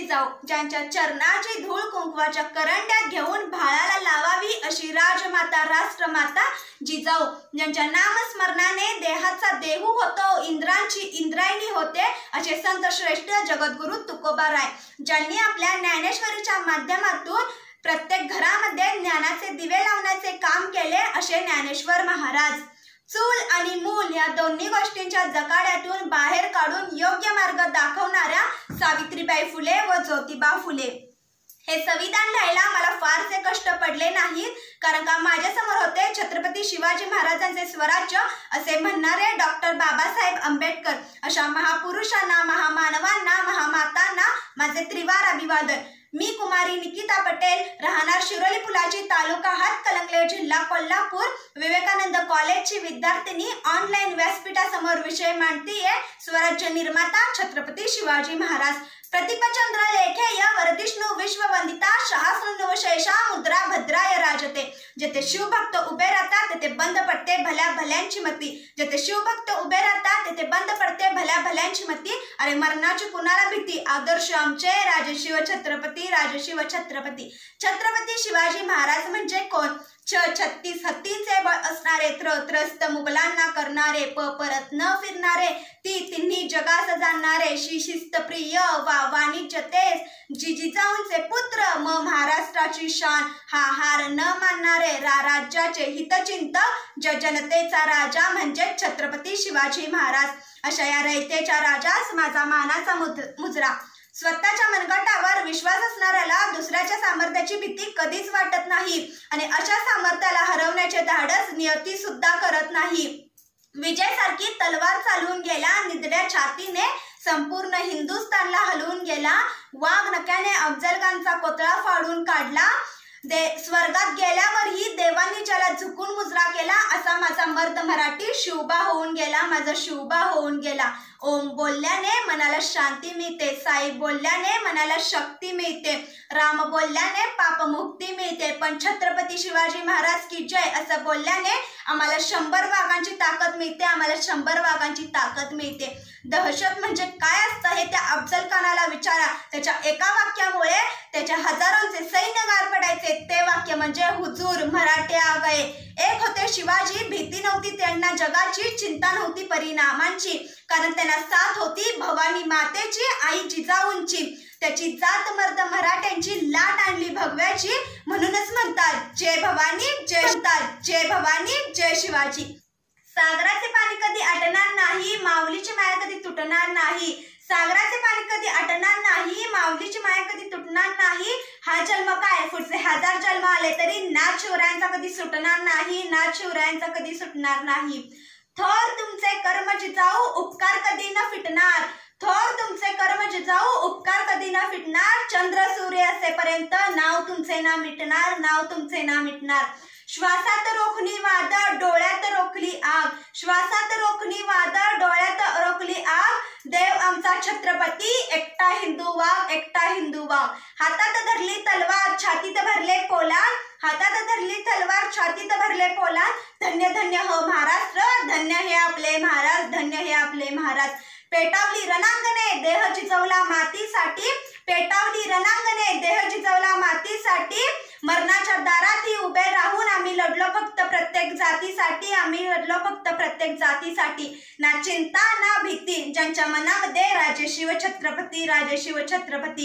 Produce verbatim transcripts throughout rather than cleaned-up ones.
जिजाऊ ज्यांच्या चरणाची धूळ कुंकवाच्या करंड्यात घेऊन भाळाला लावावी अशी राजमाता राष्ट्रमाता जिजाऊ ज्यांच्या नामस्मरणाने देहाचा देहू होतो, इंद्रांची इंद्रायणी होते असे संत श्रेष्ठ जगद्गुरु तुकोबाराय ज्यांनी आपल्या ज्ञानेश्वरीच्या माध्यमातून प्रत्येक घरामध्ये ज्ञानाचे दिवे लावण्याचे काम केले असे ज्ञानेश्वर महाराज। चूल आणि मूल या दोन्ही गोष्टींच्या जकाड्यातून बाहेर काढून योग्य मार्ग दाखवणाऱ्या सावित्रीबाई फुले व ज्योतिबा फुले। हे संविधान लिहायला मला फारसे कष्ट पडले नाहीत, कारण का माझ्या समोर होते छत्रपती शिवाजी महाराजांचे स्वराज्य असे म्हणणारे डॉक्टर बाबासाहेब आंबेडकर। अशा महापुरुषांना, महामानवांना, महामातांना माझे त्रिवार अभिवादन। मी कुमारी निकिता पटेल, राहणार शिरोली पुलाची, तालुका हातकणंगले, जिल्हा कोल्हापूर, विवेकानंद कॉलेजची विद्यार्थिनी। ऑनलाईन व्यासपीठासमोर विषय मांडतीये स्वराज्य निर्माता छत्रपती शिवाजी महाराज। प्रतिपचंद्र लेखेय वरदिष्णु विश्ववंदिता सहस्रनु शेषा मुद्रा भद्राय राजते। जेथे शिवभक्त उभे राहतात तेथे बंद पडते भल्या भल्यांची मती। जेथे शिवभक्त उभे राहतात तेथे बंद पडते भल्या भल्यांची मती। अरे मरणाची कुणाला भीती, आदर्श आमचे राजशिव छत्रपती, राजशिव छत्रपती। छत्रपती शिवाजी महाराज म्हणजे कोण? छ छत्तीस हत्तीचे बळ असणारे, त्र त्रस्त मुघलांना करणारे, प परत न फिरणारे, ती तिन्ही जगास जाणणारे, शिशिस्त प्रिय वा वाणिज्य तेज, जी जिजाऊंचे पुत्र, म महाराष्ट्राची शान, हा हार न मानणारे, रा राज्याचे हितचिंतक, ज जनतेचा राजा म्हणजे छत्रपती शिवाजी महाराज। अशा या रयतेच्या राजास माझा मानाचा मुजरा। स्वतःच्या मनगटावर विश्वास असणाऱ्याला दुसऱ्याच्या सामर्थ्याची भीती कधीच वाटत नाही आणि अशा सामर्थ्याला हरवण्याचे धाडस नियती सुद्धा करत नाही। विजय सारखी तलवार चालवून गेला, निधड्या छातीने संपूर्ण हिंदुस्थानला हलवून गेला, वाघ नक्याने अफजलखानचा कोतळा फाडून काढला, दे स्वर्गात गेल्यावरही देवांनी ज्याला झुकून मुजरा केला असा माझा मर्द मराठी शिवबा होऊन गेला, माझा शिवबा होऊन गेला। ओम बोलल्याने मनाला शांती मिळते, साई बोलल्याने मनाला शक्ती मिळते, राम बोलल्याने पापमुक्ती मिळते, पण छत्रपती शिवाजी महाराज की जय असं बोलल्याने आम्हाला शंभर वाघांची ताकद मिळते, आम्हाला शंभर वाघांची ताकद मिळते। दहशत म्हणजे काय असतं हे त्या अफजलखानाला विचारा। त्याच्या एका वाक्यामुळे त्याच्या हजारोंचे सैन्य गार पडायचे। ते वाक्य म्हणजे हुजूर मराठे आ गए। एक होते शिवाजी, भीती नव्हती त्यांना जगाची, चिंता नव्हती परिणामांची, कारण त्यांना साथ होती भवानी मातेची, आई जिजाऊंची। त्याची जात मर्द मराठ्यांची, लाट आणली भगव्याची, म्हणूनच म्हणतात जय भवानी जय म्हणतात जय भवानी जय शिवाजी। सागराचे पाणी कधी आटणार नाही, माऊलीची माया कधी तुटणार नाही। सागराचे पाणी कधी आटणार नाही, माऊलीची माया कधी तुटणार नाही। हा जन्म काय, पुढचे हजार जन्म आले तरी नाथ शिवरायांचा कधी सुटणार नाही, नाथ शिवरायांचा कधी सुटणार नाही। थोर तुमचे कर्म जिजाऊ, उपकार कधी न फिटणार, थोर तुमचे कर्म जिजाऊ, उपकार कधी न फिटणार। चंद्र सूर्य असेपर्यंत नाव तुमचे ना मिटणार, नाव तुमचे ना मिटणार। श्वासात रोखली वादळ, डोळ्यात रोखली आग, श्वासात रोखली वादळ, डोळ्यात रोखली आग। देव आमचा छत्रपती, एकटा हिंदू वाघ, एकटा हिंदू वाघ। हातात धरली तलवार, छातीत भरले पोलाद, हातात धरली तलवार, छातीत भरले पोलाद। धन्य धन्य हो महाराष्ट्र, धन्य हे आपले महाराज, धन्य हे आपले महाराज। पेटावली रणांगणे, देह जिजवला मातीसाठी, पेटावली रणांगणे, देह जिजवला मातीसाठी। मरणाच्या दारातही उभे राहून आम्ही लढलो फक्त प्रत्येक जातीसाठी, आम्ही लढलो फक्त प्रत्येक जातीसाठी। ना चिंता ना भीती, ज्यांच्या मनामध्ये राजशिव छत्रपती, राजशिव छत्रपती।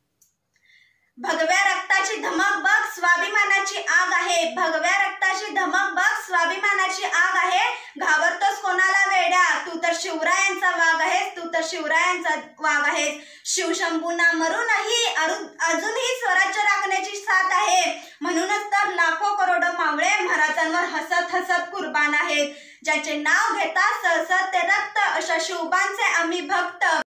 भगव्या रक्ताची धमक बघ, स्वाभिमानाची आग आहे, भगव्या रक्ताची धमक बघ, स्वाभिमानाची आग आहे। घाबरतोस कोणाला वेड्या, तू तर शिवरायांचा वाघ आहेस, तू तर शिवरायांचा वाघ आहेस। शिवशंभूंना मरूनही अजूनही स्वराज्य राखण्याची साथ आहे, म्हणूनच तर लाखो करोडो मावळे महाराजांवर हसत हसत कुर्बान आहेत। ज्याचे नाव घेता सळसळते रक्त, अशा शिवबांचे आम्ही भक्त।